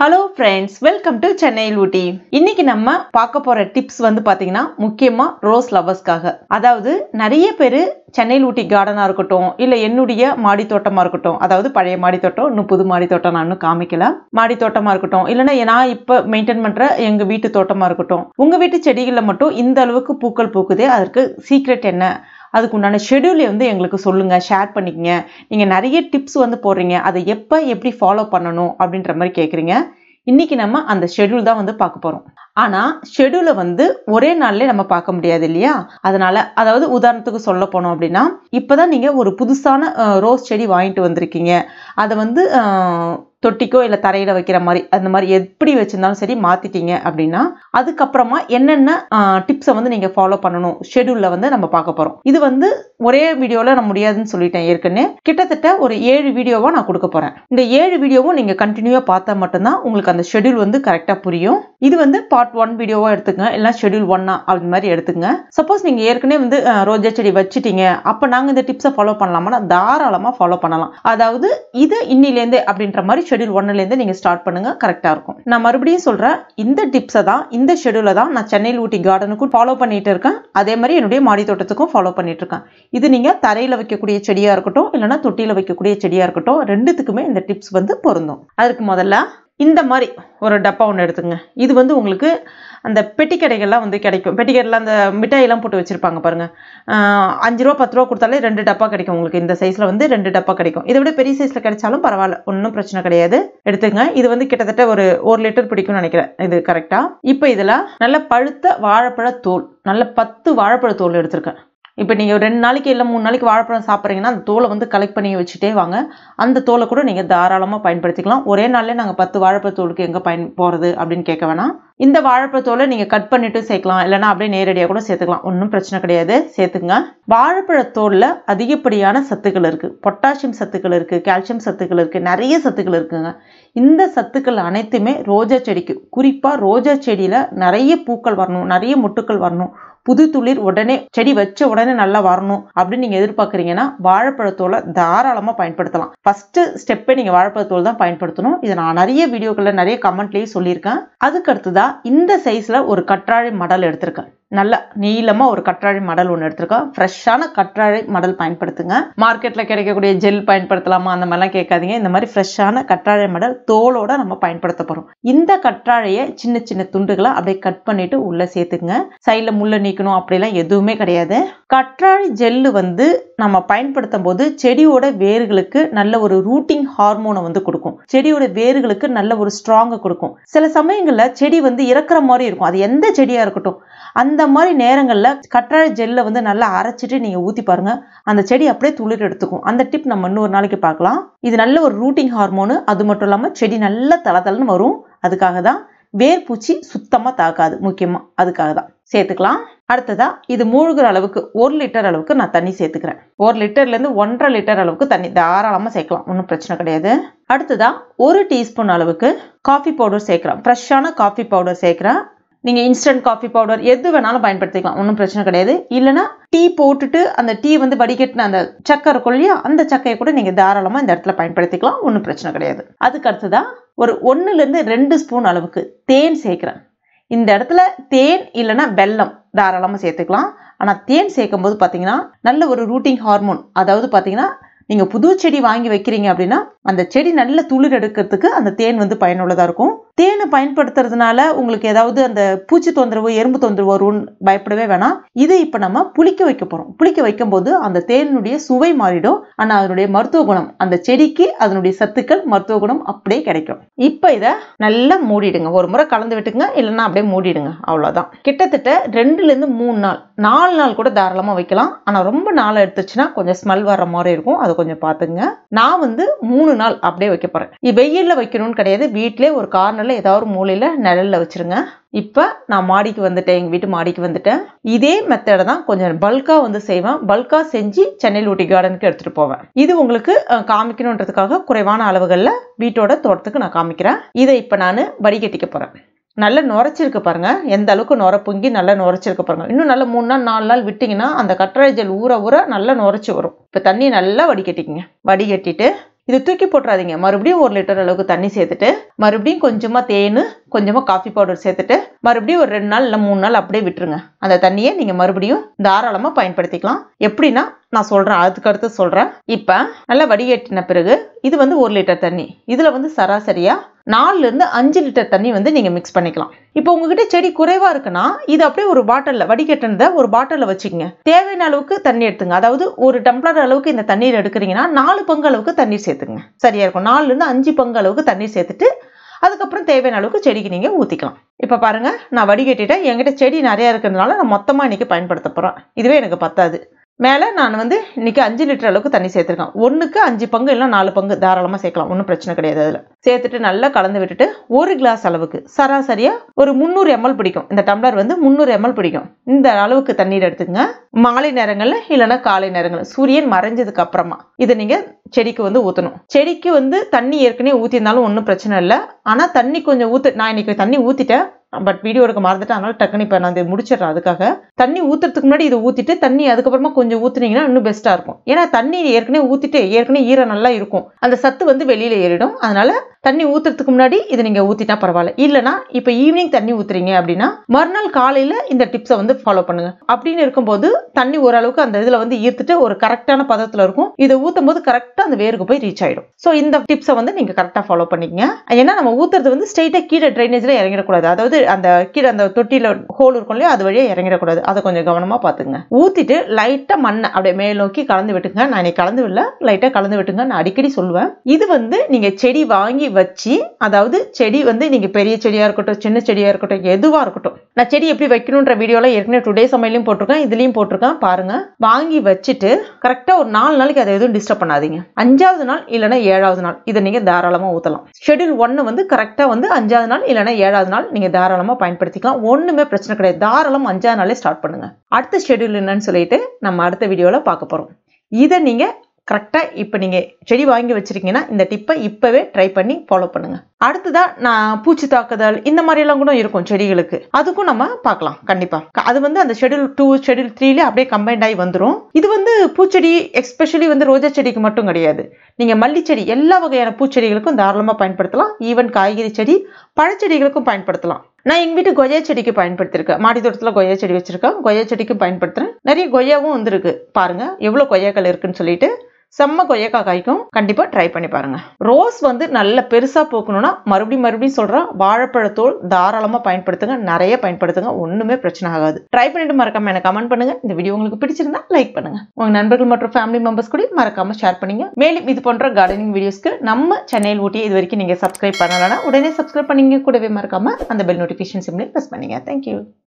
Hello friends, welcome to Chennaiyil Ooty. இன்னைக்கு நம்ம பார்க்க போற டிப்ஸ் வந்து பாத்தீங்கன்னா முக்கியமா ரோஸ் லவர்ஸ்க்காக. அதாவது நிறைய பேர் Chennaiyil Ooty கார்டனா இருக்கட்டும் இல்ல என்னுடைய மாடி தோட்டமா இருக்கட்டும், அதாவது பழைய மாடி தோட்டம் இன்னும் புது மாடி தோட்டம் நான் இன்னும் காமிக்கல. மாடி தோட்டமா இருக்கட்டும் இல்லனா நான் இப்ப மெயின்டைன் பண்ற எங்க வீட்டு தோட்டமா இருக்கட்டும், உங்க வீட்டு செடிகள்ல மட்டும் இந்த அளவுக்கு பூக்கள் பூக்குதே அதற்கு சீக்ரெட் என்ன? அதுக்கு உண்டான ஷெட்யூலை வந்து எங்களுக்கு சொல்லுங்க, ஷேர் பண்ணிக்கங்க. நீங்க நிறைய டிப்ஸ் வந்து போடுறீங்க, அதை எப்படி ஃபாலோ பண்ணணும் அப்படின்ற மாதிரி கேக்குறீங்க. இன்னைக்கு நம்ம அந்த ஷெட்யூல் தான் வந்து பார்க்க போறோம். ஆனா ஷெட்யூலை வந்து ஒரே நாள்லயே நம்ம பார்க்க முடியாது இல்லையா? அதனால அதாவது உதாரணத்துக்கு சொல்ல போனோம் அப்படின்னா, இப்பதான் நீங்க ஒரு புதுசான ரோஸ் செடி வாங்கிட்டு வந்திருக்கீங்க. அதை வந்து தொட்டிக்கோ இல்ல தரையில வைக்கிற மாதிரி அந்த மாதிரி எப்படி வச்சிருந்தாலும் சரி மாத்திட்டீங்க அப்படின்னா அதுக்கப்புறமா என்னென்ன டிப்ஸை வந்து நீங்க ஃபாலோ பண்ணணும் ஷெட்யூல்ல வந்து நம்ம பார்க்க போறோம். இது வந்து ஒரே வீடியோல நான் முடியாதுன்னு சொல்லிட்டேன் ஏற்கனவே. கிட்டத்தட்ட ஒரு 7 வீடியோவா நான் கொடுக்க போறேன். இந்த 7 வீடியோவும் நீங்க கண்டினியூவா பார்த்தா மட்டும்தான் உங்களுக்கு அந்த ஷெட்யூல் வந்து கரெக்டா புரியும். இது வந்து பார்ட் 1 வீடியோவா எடுத்துங்க, இல்ல ஷெட்யூல் 1 அப்படி மாதிரி எடுத்துங்க. சப்போஸ் நீங்க ஏற்கனவே வந்து ரோஜா செடி வச்சிட்டீங்க, அப்ப நாங்க இந்த டிப்ஸை ஃபாலோ பண்ணலாமா? தாராளமா ஃபாலோ பண்ணலாம். அதாவது இது இன்னிலேருந்து அப்படின்ற மாதிரி ஷெட்யூல் 1ல இருந்து நீங்க ஸ்டார்ட் பண்ணுங்க, கரெக்டா இருக்கும். நான் மறுபடியும் சொல்றேன், இந்த டிப்ஸை தான் இந்த ஷெட்யூலை தான் நான் சென்னையில் ஊட்டி கார்டனுக்கும் ஃபாலோ பண்ணிட்டு இருக்கேன். அதே மாதிரி என்னுடைய மாடி தோட்டத்துக்கும் ஃபாலோ பண்ணிட்டு இருக்கேன். இது நீங்க தரையில வைக்கக்கூடிய செடியா இருக்கட்டும் இல்லைன்னா தொட்டியில வைக்கக்கூடிய செடியா இருக்கட்டும், ரெண்டுத்துக்குமே இந்த டிப்ஸ் வந்து பொருந்தும். அதுக்கு முதல்ல இந்த மாதிரி ஒரு டப்பா ஒன்று எடுத்துங்க. இது வந்து உங்களுக்கு அந்த பெட்டி கடைகள்லாம் வந்து கிடைக்கும். பெட்டி கடையில் அந்த மிட்டாயெல்லாம் போட்டு வச்சிருப்பாங்க பாருங்க. 5 ரூபா 10 ரூபா கொடுத்தாலே 2 டப்பா கிடைக்கும் உங்களுக்கு. இந்த சைஸ்ல வந்து 2 டப்பா கிடைக்கும். இதை விட பெரிய சைஸ்ல கிடைச்சாலும் பரவாயில்ல, ஒன்றும் பிரச்சனை கிடையாது. எடுத்துங்க. இது வந்து கிட்டத்தட்ட ஒரு 1 லிட்டர் பிடிக்கும்னு நினைக்கிறேன். இது கரெக்டா. இப்போ இதுல நல்ல பழுத்த வாழைப்பழ தோல், நல்ல 10 வாழைப்பழ தோல் எடுத்திருக்கேன். இப்போ நீங்கள் 2 நாளைக்கு இல்லை 3 நாளைக்கு வாழைப்பழம் சாப்பிட்றீங்கன்னா அந்த தோலை வந்து கலெக்ட் பண்ணி வச்சுட்டே வாங்க. அந்த தோலை கூட நீங்கள் தாராளமாக பயன்படுத்திக்கலாம். ஒரே நாள்லேயே நாங்கள் 10 வாழைப்பழ தோலுக்கு எங்கே போகிறது அப்படின்னு கேட்க வேணாம். இந்த வாழைப்பழ தோலை நீங்கள் கட் பண்ணிட்டு சேர்க்கலாம், இல்லைனா அப்படியே நேரடியாக கூட சேர்த்துக்கலாம், ஒன்றும் பிரச்சனை கிடையாது. சேர்த்துங்க. வாழைப்பழ தோலில் அதிகப்படியான சத்துக்கள் இருக்குது. பொட்டாசியம் சத்துக்கள் இருக்குது, கால்சியம் சத்துக்கள் இருக்குது, நிறைய சத்துக்கள் இருக்குங்க. இந்த சத்துக்கள் அனைத்துமே ரோஜா செடிக்கு, குறிப்பாக ரோஜா செடியில் நிறைய பூக்கள் வரணும், நிறைய மொட்டுக்கள் வரணும், புது துளிர் உடனே செடி வச்ச உடனே நல்லா வரணும் அப்படின்னு நீங்க எதிர்பார்க்குறீங்கன்னா வாழைப்பழத்தோலை தாராளமா பயன்படுத்தலாம். ஃபர்ஸ்ட் ஸ்டெப்பே நீங்க வாழைப்பழத்தோல் தான் பயன்படுத்தணும். இதை நான் நிறைய வீடியோக்கள்ல நிறைய கமெண்ட்லயும் சொல்லியிருக்கேன். அதுக்கு அடுத்ததான் இந்த சைஸ்ல ஒரு கற்றாழை மடல் எடுத்திருக்கேன். நல்ல நீளமா ஒரு கற்றாழை மடல் ஒன்று எடுத்திருக்கோம். ஃப்ரெஷ்ஷான கற்றாழை மடல் பயன்படுத்துங்க. மார்க்கெட்ல கிடைக்கக்கூடிய ஜெல் பயன்படுத்தலாமா அந்த மாதிரிலாம் கேட்காதீங்க. இந்த மாதிரி ஃப்ரெஷ்ஷான கற்றாழை மடல் தோலோட நம்ம பயன்படுத்த போறோம். இந்த கற்றாழையை சின்ன சின்ன துண்டுகளை அப்படியே கட் பண்ணிட்டு உள்ள சேர்த்துங்க. சைட்ல முள்ள நீக்கணும் அப்படிலாம் எதுவுமே கிடையாது. கற்றாழை ஜெல்லு வந்து நம்ம பயன்படுத்தும் போது செடியோட வேர்களுக்கு நல்ல ஒரு ரூட்டிங் ஹார்மோனை வந்து கொடுக்கும். செடியோட வேர்களுக்கு நல்ல ஒரு ஸ்ட்ராங்கை கொடுக்கும். சில சமயங்கள்ல செடி வந்து இறக்குற மாதிரி இருக்கும், அது எந்த செடியா இருக்கட்டும். அந்த மாதிரி நேரங்கள்ல கற்றாழை ஜெல்ல வந்து நல்லா அரைச்சிட்டு நீங்க ஊத்தி பாருங்க, அந்த செடி அப்படியே துளிர் எடுத்துக்கும். அந்த டிப் நம்ம இன்னொரு நாளைக்கு பார்க்கலாம். இது நல்ல ஒரு ரூட்டிங் ஹார்மோனு. அது மட்டும் இல்லாம செடி நல்ல தளதளன்னு வரும். அதுக்காக தான் வேர் பூச்சி சுத்தமா தாக்காது, முக்கியமா அதுக்காக தான் சேர்த்துக்கலாம். அடுத்ததா இது மூழ்கிற அளவுக்கு 1 லிட்டர் அளவுக்கு நான் தண்ணி சேர்த்துக்கிறேன். 1 லிட்டர்ல இருந்து 1.5 லிட்டர் அளவுக்கு தண்ணி தாராளமா சேர்க்கலாம், ஒன்றும் பிரச்சனை கிடையாது. அடுத்ததா 1 டீஸ்பூன் அளவுக்கு காஃபி பவுடர் சேர்க்கிறேன். ஃப்ரெஷ்ஷான காஃபி பவுடர் சேர்க்கிறேன். நீங்க இன்ஸ்டன்ட் காஃபி பவுடர் எது வேணாலும் பயன்படுத்திக்கலாம், ஒன்றும் பிரச்சனை கிடையாது. இல்லைன்னா டீ போட்டுட்டு அந்த டீ வந்து வடிகட்டின அந்த சக்கை இருக்கும் இல்லையா, அந்த சக்கையை கூட நீங்க தாராளமா இந்த இடத்துல பயன்படுத்திக்கலாம், ஒன்றும் பிரச்சனை கிடையாது. அதுக்கு அடுத்ததான் ஒரு 1ல இருந்து 2 ஸ்பூன் அளவுக்கு தேன் சேர்க்கிறேன். இந்த இடத்துல தேன் இல்லைன்னா வெல்லம் தாராளமா சேர்த்துக்கலாம். ஆனா தேன் சேர்க்கும் போது பாத்தீங்கன்னா நல்ல ஒரு ரூட்டிங் ஹார்மோன், அதாவது பாத்தீங்கன்னா நீங்க புது செடி வாங்கி வைக்கிறீங்க அப்படின்னா அந்த செடி நல்ல துளிர் எடுக்கிறதுக்கு அந்த தேன் வந்து பயனுள்ளதா இருக்கும். தேனை பயன்படுத்துறதுனால உங்களுக்கு ஏதாவது அந்த பூச்சி தொந்தரவு எறும்பு தொந்தரவு வரும்னு பயப்படவே வேணாம். இதை இப்ப நம்ம புளிக்க வைக்க போறோம். புளிக்க வைக்கும் போது அந்த தேனுடைய சுவை மாறிடும், ஆனா அதனுடைய மருத்துவ குணம், அந்த செடிக்கு அதனுடைய சத்துக்கள் மருத்துவ குணம் அப்படியே கிடைக்கும். இப்ப இதை நல்லா மூடிடுங்க. ஒரு முறை கலந்து விட்டுங்க, இல்லைன்னா அப்படியே மூடிடுங்க, அவ்வளவுதான். கிட்டத்தட்ட 2ல இருந்து 3 நாள் 4 நாள் கூட தாராளமா வைக்கலாம். ஆனா ரொம்ப நாள் எடுத்துச்சுன்னா கொஞ்சம் ஸ்மெல் வர்ற மாதிரி இருக்கும், அது கொஞ்சம் பாத்துங்க. நான் வந்து 3 நாள் அப்படியே வைக்க போறேன். வெயில்ல வைக்கணும்னு கிடையாது, வீட்டிலே ஒரு கார்னர்ல ஏதாவது ஒரு மூலையில நிழல்ல வச்சிருங்க. இப்ப நான் மாடிக்கு வந்துட்டேன், எங்க வீட்டு மாடிக்கு வந்துட்டேன். இதே மெத்தட தான் கொஞ்சம் பல்கா வந்து செய்வேன். பல்கா செஞ்சு சென்னையில் ஊட்டி கார்டனுக்கு எடுத்துட்டு போவேன். இது உங்களுக்கு காமிக்கணுன்றதுக்காக குறைவான அளவுகள்ல வீட்டோட தோட்டத்துக்கு நான் காமிக்கிறேன். இதை இப்ப நான் வடிகட்டிக்க போறேன். நல்லா நுரைச்சிருக்கு பாருங்க, எந்த அளவுக்கு நுரை பொங்கி நல்லா நுரைச்சிருக்கு பாருங்க. இன்னும் நல்லா 3 நாள் 4 நாள் விட்டீங்கன்னா அந்த கற்றாழை ஜெல் ஊற ஊற நல்லா நுரைச்சி வரும். இப்ப தண்ணி நல்லா வடிகட்டிக்குங்க. வடிகட்டிட்டு இது தூக்கி போட்டுறாதீங்க. மறுபடியும் 1 லிட்டர் அளவுக்கு தண்ணி சேர்த்துட்டு மறுபடியும் கொஞ்சமா தேன், கொஞ்சமா காஃபி பவுடர் சேர்த்துட்டு மறுபடியும் ஒரு 2 நாள் இல்ல 3 நாள் அப்படியே விட்டுருங்க. அந்த தண்ணியை நீங்க மறுபடியும் தாராளமா பயன்படுத்திக்கலாம். எப்படின்னா நான் சொல்றேன், அதுக்கு அடுத்து சொல்றேன். இப்ப நல்லா வடிகட்டின பிறகு இது வந்து 1 லிட்டர் தண்ணி, இதுல வந்து சராசரியா 4 இருந்து 5 லிட்டர் தண்ணி வந்து நீங்க மிக்ஸ் பண்ணிக்கலாம். இப்போ உங்ககிட்ட செடி குறைவா இருக்குன்னா இது அப்படியே ஒரு பாட்டில்ல வடிகட்டினத ஒரு பாட்டில்ல வச்சுக்கோங்க. தேவையான அளவுக்கு தண்ணி எடுத்துங்க. அதாவது ஒரு டம்ளர் அளவுக்கு இந்த தண்ணீர் எடுக்கிறீங்கன்னா 4 பங்கு அளவுக்கு தண்ணீர் சேர்த்துங்க. சரியா இருக்கும். 4 இருந்து 5 பங்கு அளவுக்கு தண்ணீர் சேர்த்துட்டு அதுக்கப்புறம் தேவையான அளவுக்கு செடிக்கு நீங்க ஊத்திக்கலாம். இப்ப பாருங்க, நான் வடிகட்டிட்டேன். என்கிட்ட செடி நிறைய இருக்கிறதுனால நான் மொத்தமா இன்னைக்கு பயன்படுத்த போறேன். இதுவே எனக்கு பத்தாது. மேல நான் வந்து இன்னைக்கு 5 லிட்டர் அளவுக்கு தண்ணி சேர்த்திருக்கேன். 1க்கு 5 பங்கு இல்ல 4 பங்கு தாராளமா சேர்க்கலாம். ஒன்றும் பிரச்சனை கிடையாது. அதுல சேர்த்துட்டு நல்லா கலந்து விட்டுட்டு 1 கிளாஸ் அளவுக்கு சராசரியா ஒரு 300 ml பிடிக்கும். இந்த டம்ளர் வந்து 300 ml பிடிக்கும். இந்த அளவுக்கு தண்ணீர் எடுத்துங்க. மாலை நேரங்கள்ல இல்லைன்னா காலை நேரங்கள்ல சூரியன் மறைஞ்சதுக்கு அப்புறமா இதை நீங்க செடிக்கு வந்து ஊத்தணும். செடிக்கு வந்து தண்ணி ஏற்கனவே ஊத்திருந்தாலும் ஒன்றும் பிரச்சனை இல்லை. ஆனா தண்ணி கொஞ்சம் நான் இன்னைக்கு தண்ணி ஊத்திட்டேன். பட் வீடியோ எடுக்க மறந்துட்டேன். அதனால டக்குனு இப்போ நான் இதை முடிச்சிடறேன். அதுக்காக தண்ணி ஊத்துறதுக்கு முன்னாடி இதை ஊத்திட்டு தண்ணி அதுக்கப்புறமா கொஞ்சம் ஊத்துனீங்கன்னா இன்னும் பெஸ்டா இருக்கும். ஏன்னா தண்ணி ஏற்கனவே ஊத்திட்டு ஏற்கனவே ஈரம் நல்லா இருக்கும். அந்த சத்து வந்து வெளியில ஏறிடும். அதனால தண்ணி ஊத்துறதுக்கு முன்னாடி இதை நீங்க ஊத்திட்டா பரவாயில்ல. இல்லைன்னா இப்போ ஈவினிங் தண்ணி ஊத்துறீங்க அப்படின்னா மறுநாள் காலையில இந்த டிப்ஸை வந்து ஃபாலோ பண்ணுங்க. அப்படின்னு இருக்கும்போது தண்ணி ஓரளவுக்கு அந்த இதுல வந்து ஈர்த்துட்டு ஒரு கரெக்டான பதத்துல இருக்கும். இதை ஊத்தும் போது கரெக்டா அந்த வேருக்கு போய் ரீச் ஆயிடும். ஸோ இந்த டிப்ஸை வந்து நீங்க கரெக்டா ஃபாலோ பண்ணிக்கங்க. ஏன்னா நம்ம ஊத்துறது வந்து ஸ்ட்ரெயிட்டா கீழே ட்ரைனேஜ்ல இறங்கிடக்கூடாது. அதாவது அந்த கீழே அந்த தொட்டியில ஹோல் இருக்கும் இல்லையா, அது வழியா இறங்கிடக்கூடாது. அதை கொஞ்சம் கவனமா பாத்துங்க. ஊத்திட்டு லைட்டா மண்ணை அப்படியே மேல் நோக்கி கலந்து விட்டுங்க. நான் இன்னைக்கு கலந்து விடல, லைட்டா கலந்து விட்டுங்க. நான் அடிக்கடி சொல்லுவேன். இது வந்து நீங்க செடி வாங்கி வச்சு, அதாவது செடி வந்து நீங்க பெரிய செடியா இருக்கட்டும் சின்ன செடியா இருக்கட்டும் எதுவா இருக்கட்டும், நான் செடி எப்படி வைக்கணும்ன்ற வீடியோல ஏற்கனவே டுடே சமையலையும் போட்டிருக்கேன், இதுலயும் போட்டிருக்கேன். பாருங்க, வாங்கி வச்சுட்டு கரெக்டா ஒரு 4 நாளைக்கு அதை எதுவும் டிஸ்டர்ப் பண்ணாதீங்க. 5வது நாள் இல்லைன்னா 7வது நாள் இதை நீங்க தாராளமா ஊத்தலாம். ஷெட்யூல் 1 வந்து கரெக்டா வந்து 5வது நாள் இல்லைன்னா 7வது நாள் நீங்க தாராளமா பயன்படுத்திக்கலாம். ஒண்ணுமே பிரச்சனை கிடையாது. தாராளமா 5வது நாளே ஸ்டார்ட் பண்ணுங்க. அடுத்த ஷெட்யூல் என்னன்னு சொல்லிட்டு நம்ம அடுத்த வீடியோல பார்க்க போறோம். இதை நீங்க கரெக்டா இப்ப நீங்க செடி வாங்கி வச்சிருக்கீங்கன்னா இந்த டிப்பை இப்பவே ட்ரை பண்ணி ஃபாலோ பண்ணுங்க. அடுத்ததா நான் பூச்சி தாக்குதல் இந்த மாதிரி எல்லாம் கூட இருக்கும் செடிகளுக்கு, அதுக்கும் நம்ம பார்க்கலாம் கண்டிப்பா. அது வந்து அந்த ஷெட்யூல் 2 ஷெட்யூல் 3ல அப்படியே கம்பைண்ட் ஆகி வந்துடும். இது வந்து பூச்செடி எஸ்பெஷலி வந்து ரோஜா செடிக்கு மட்டும் கிடையாது. நீங்க மல்லி செடி எல்லா வகையான பூச்செடிகளுக்கும் தாராளமா பயன்படுத்தலாம். ஈவன் காய்கறி செடி பழச்செடிகளுக்கும் பயன்படுத்தலாம். நான் எங்க வீட்டு கொய்யா செடிக்கு பயன்படுத்திருக்கேன். மாடி தோட்டத்துல கொய்யா செடி வச்சிருக்கேன். கொய்யா செடிக்கும் பயன்படுத்துறேன். நிறைய கொய்யாவும் வந்துருக்கு. பாருங்க எவ்வளவு கொய்யாக்கள் இருக்குன்னு சொல்லிட்டு. செம்ம கொய்யாக்காய் காய்க்கும். கண்டிப்பா ட்ரை பண்ணி பாருங்க. ரோஸ் வந்து நல்ல பெருசா போக்கணும்னா மறுபடியும் சொல்றேன், வாழைப்பழத்தோல் தாராளமா பயன்படுத்துங்க. நிறைய பயன்படுத்துங்க. ஒண்ணுமே பிரச்சனை ஆகாது. ட்ரை பண்ணிட்டு மறக்காம எனக்கு கமெண்ட் பண்ணுங்க. இந்த வீடியோ உங்களுக்கு பிடிச்சிருந்தா லைக் பண்ணுங்க. உங்க நண்பர்கள் மற்றும் ஃபேமிலி மெம்பர்ஸ் கூட மறக்காம ஷேர் பண்ணுங்க. மேலும் இது போன்ற கார்டனிங் வீடியோஸ்க்கு நம்ம சென்னையில் ஊட்டி இது வரைக்கும் நீங்க சப்ஸ்கிரைப் பண்ணலன்னா உடனே சப்ஸ்கிரைப் பண்ணீங்க. கூடவே மறக்காம அந்த பெல் நோட்டிபிகேஷன் சிம்லையும் பிரஸ் பண்ணுங்க. தேங்க்யூ.